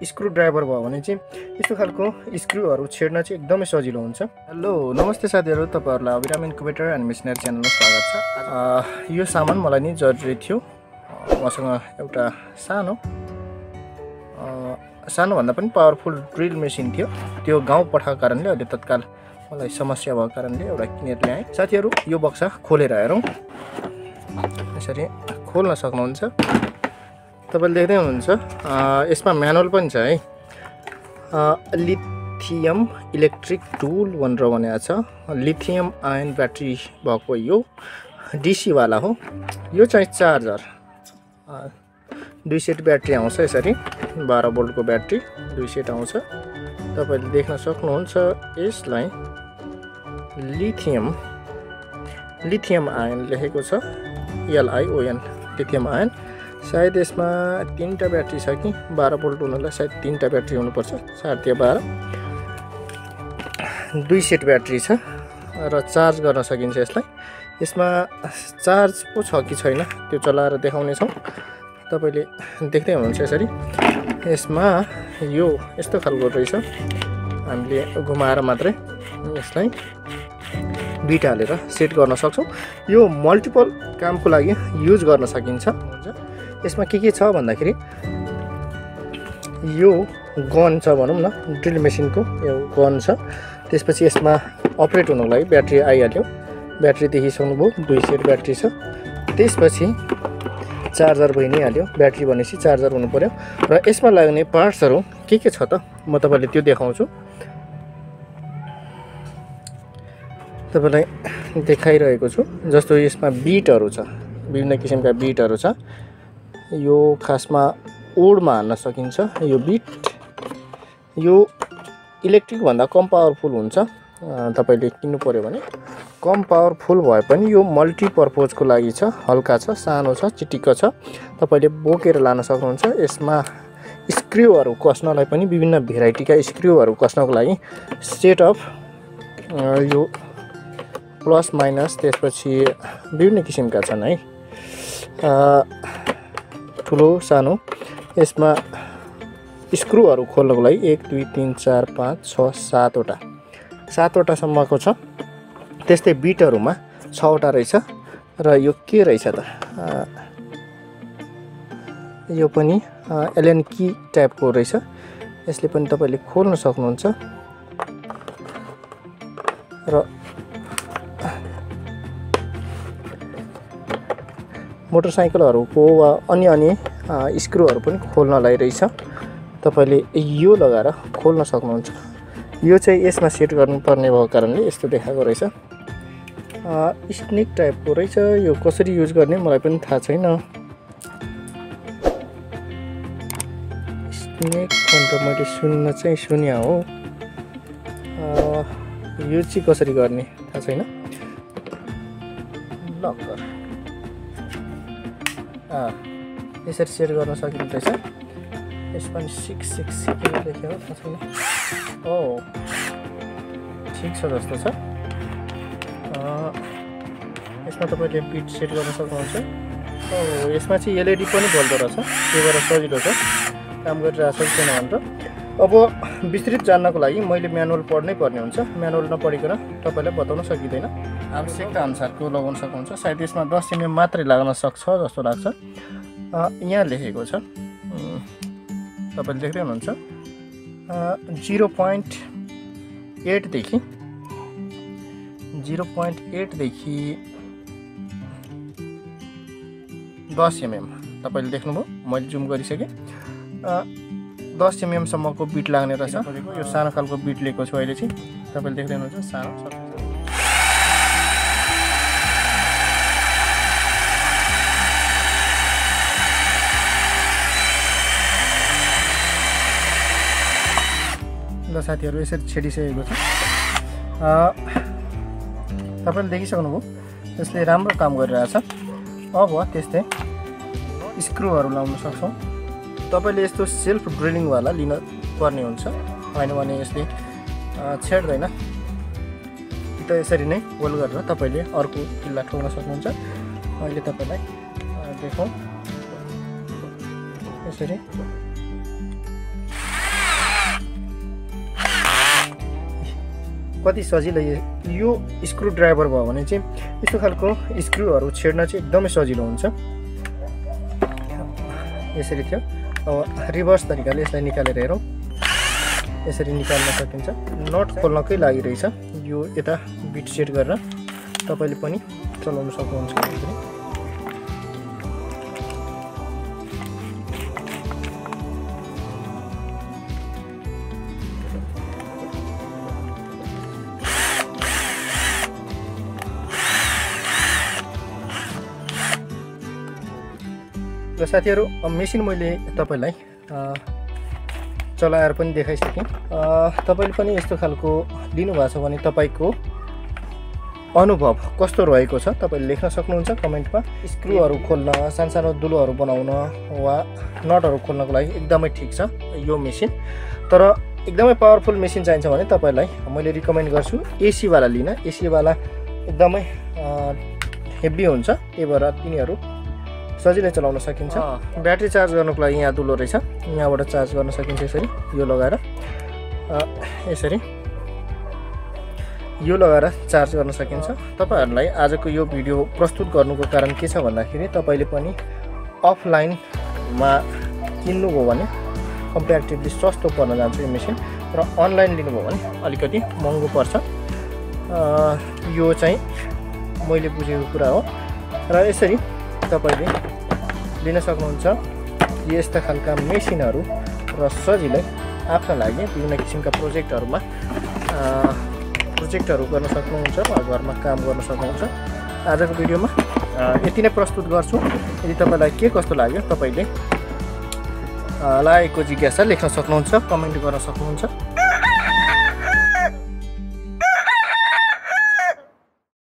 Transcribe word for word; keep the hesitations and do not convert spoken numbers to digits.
Screw driver भयो भने चाहिँ यस्तो खालको स्क्रुहरू छेड्न चाहिँ एकदमै सजिलो हुन्छ। हेलो नमस्ते साथीहरू, तपाईँहरूलाई अभिराम इन्कुबेटर एन्ड मिसनरी च्यानलमा स्वागत छ। यो सामान मलाई नि जरुरी थियो। मसँग एउटा सानो सानो भन्दा पनि पावरफुल ड्रिल मेसिन थियो। त्यो गाउँ पठाएको कारणले अहिले तत्काल मलाई समस्या भएको कारणले एउटा किनेर ल्याएँ। साथीहरू यो बक्सा खोलेर हेरौँ। यसरी खोल्न सक्नुहुन्छ। तपाईले देख्दै हुनुहुन्छ यसमा म्यानुअल पनि छ है। लिथियम इलेक्ट्रिक टुल भनेर भनेको छ। लिथियम आयन ब्याट्री भएको यो डीसी वाला हो। यो चाहिँ चार्जर दुई सेट ब्याट्री आउँछ। यसरी बाह्र भोल्टको ब्याट्री दुई सेट आउँछ। तपाईले देख्न सक्नुहुन्छ यसलाई लिथियम लिथियम आयन लेखेको छ। L I O N lithium ion. सायद यसमा तीनटा ब्याट्री छ कि बाह्र भोल्ट हुनलाई सायद तीनटा ब्याट्री हुनुपर्छ। साढे बाह्र दुई सेट ब्याट्री छ र चार्ज गर्न सकिन्छ यसलाई। यसमा चार्ज पो छ कि छैन त्यो चलाएर देखाउने छौँ। तपाईले देख्दै हुनुहुन्छ यसरी। यसमा यो यस्तो खालको रहेछ। हामीले घुमाएर मात्रै यसलाई बिट हालेर सेट गर्न सक्छौँ। यो मल्टिपल कामको लागि युज गर्न सकिन्छ। यसमा के के छ भन्दाखेरि यो गन छ भनौँ न, ड्रिल मेसिनको यो गन छ। त्यसपछि यसमा अपरेट हुनको लागि ब्याट्री आइहाल्यो। ब्याट्री देखिसक्नुभयो, दुई सेट ब्याट्री छ। त्यसपछि चार्जर भइ नै हाल्यो। ब्याट्री भनेपछि चार्जर हुनु पर्यो। र यसमा लाग्ने पार्ट्सहरू के के छ त म तपाईँले त्यो देखाउँछु। तपाईँलाई देखाइरहेको छु। जस्तो यसमा बिटहरू छ, विभिन्न किसिमका बिटहरू छ। यो खासमा ओडमा हान्न सकिन्छ। यो बिट यो इलेक्ट्रिक भन्दा कम पावरफुल हुन्छ। तपाईले किन्नु पर्यो भने कम पावरफुल भए पनि यो मल्टिपर्पजको लागि छ। हल्का छ, सानो छ, चिटिक्क छ। तपाईले बोकेर लान सक्नुहुन्छ। यसमा स्क्रुहरू कस्नलाई पनि विभिन्न भेराइटीका स्क्रुहरू कस्नको लागि सेट अफ यो प्लस माइनस त्यसपछि विभिन्न किसिमका छन् है। ठुलो सानो यसमा स्क्रुहरू खोल्नको लागि एक दुई तिन चार पाँच छ सातवटा सातवटासम्मको छ। त्यस्तै बिटहरूमा छवटा रहेछ। र यो के रहेछ त यो पनि एलएन की टाइपको रहेछ। यसले पनि तपाईँले खोल्न सक्नुहुन्छ। र मोटरसाइकलहरूको वा अन्य अन्य स्क्रुहरू पनि खोल्नलाई रहेछ। तपाईँले यो लगाएर खोल्न सक्नुहुन्छ। यो चाहिँ यसमा सेट गर्नुपर्ने भएको कारणले यस्तो देखाएको रहेछ। स्नेक टाइपको रहेछ। यो कसरी युज गर्ने मलाई पनि थाहा छैन। स्नेक भनेर मैले सुन्न चाहिँ सुने हो। यो चाहिँ कसरी गर्ने थाहा छैन। लकर यसरी सेट गर्न सकिन्छ रहेछ। यसमा सिक्स सिक्स के लेखेको थाहा छैन। ओ ठिक छ जस्तो छ। यसमा तपाईँले बिट सेट गर्न सक्नुहुन्छ। ओ यसमा चाहिँ एलइडी पनि बल्दो रहेछ। त्यो भएर सजिलो छ काम गरिरहेको छ छैन भनेर। अब विस्तृत जान्नको लागि मैले म्यानुअल पढ्नै पर्ने हुन्छ। म्यानुअल नपढिकन तपाईँलाई बताउन सकिँदैन। आवश्यकता अनुसारको लगाउन सक्नुहुन्छ। सायद यसमा दस एमएम मात्रै लाग्न सक्छ जस्तो लाग्छ। यहाँ लेखेको छ, तपाईँले देख्दै हुनुहुन्छ जिरो पोइन्ट एटदेखि जिरो पोइन्ट एटदेखि दस एमएम तपाईँले देख्नुभयो। मैले जुम गरिसकेँ। दस एमएमसम्मको बिट लाग्ने रहेछ। यो सानो खालको बिट लिएको छु अहिले चाहिँ। तपाईँले देख्दै हुनुहुन्छ सानो छ। ल साथीहरू यसरी छेडिसकेको छ। तपाईँले देखिसक्नुभयो यसले राम्रो काम गरिरहेछ। अब त्यस्तै स्क्रुहरू लाउन सक्छौँ। तपाईँले यस्तो सेल्फ ड्रिलिङवाला लिन पर्ने हुन्छ। होइन भने यसले छेड्दैन। त यसरी नै होल गरेर तपाईँले अर्को किल्ला ठोक्न सक्नुहुन्छ। अहिले तपाईँलाई देखाउँ। यसरी कति सजिलो यो स्क्रु ड्राइभर भयो भने चाहिँ यस्तो खालको स्क्रुहरू छेड्न चाहिँ एकदमै सजिलो हुन्छ। यसरी थियो। अब रिभर्स तरिकाले यसलाई निकालेर हेरौँ। यसरी निकाल्न सकिन्छ। नट खोल्नकै लागि रहेछ यो यता बिट सेट गरेर तपाईले पनि चलाउन सक्नुहुन्छ। र साथीहरु मेसिन मैले तपाईलाई चलाएर पनि देखाइसकेँ। तपाईले पनि यस्तो खालको लिनु भएको छ भने तपाईको अनुभव कस्तो रहेको छ तपाईले लेख्न सक्नुहुन्छ कमेन्टमा। स्क्रुहरू खोल्न, सानसानो दुलोहरू बनाउन वा नटहरू खोल्नको लागि एकदमै ठीक छ यो मेसिन। तर एकदमै पावरफुल मेसिन चाहिन्छ भने तपाईलाई मैले रिकमेन्ड गर्छु एसी वाला लिन। एसी वाला एकदमै हेभी हुन्छ, त्यही भएर तिनीहरू सजिलै चलाउन सकिन्छ। ब्याट्री चार्ज गर्नको लागि यहाँ दुलो रहेछ, यहाँबाट चार्ज गर्न सकिन्छ। यसरी यो लगाएर यसरी यो लगाएर चार्ज गर्न सकिन्छ। तपाईहरुलाई आजको यो भिडियो प्रस्तुत गर्नुको कारण के छ भन्दाखेरि तपाईले पनि अफलाइनमा किन्नुभयो भने कम्प्यारेटिभली सस्तो पर्न जान्छ यो मेसिन, र अनलाइन लिनुभयो भने अलिकति महँगो पर्छ। यो चाहिँ मैले बुझेको कुरा हो। र यसरी तपाईले लिन सक्नुहुन्छ यस्ता खालका मेसिनहरू र सजिलै आफ्ना लागि विभिन्न किसिमका प्रोजेक्टहरुमा प्रोजेक्टहरु गर्न सक्नुहुन्छ, घरमा काम गर्न सक्नुहुन्छ। आजको भिडियोमा यति नै प्रस्तुत गर्छु। यदि तपाईलाई के कस्तो लाग्यो तपाईले लागेको जिज्ञासा लेख्न सक्नुहुन्छ, कमेन्ट गर्न सक्नुहुन्छ।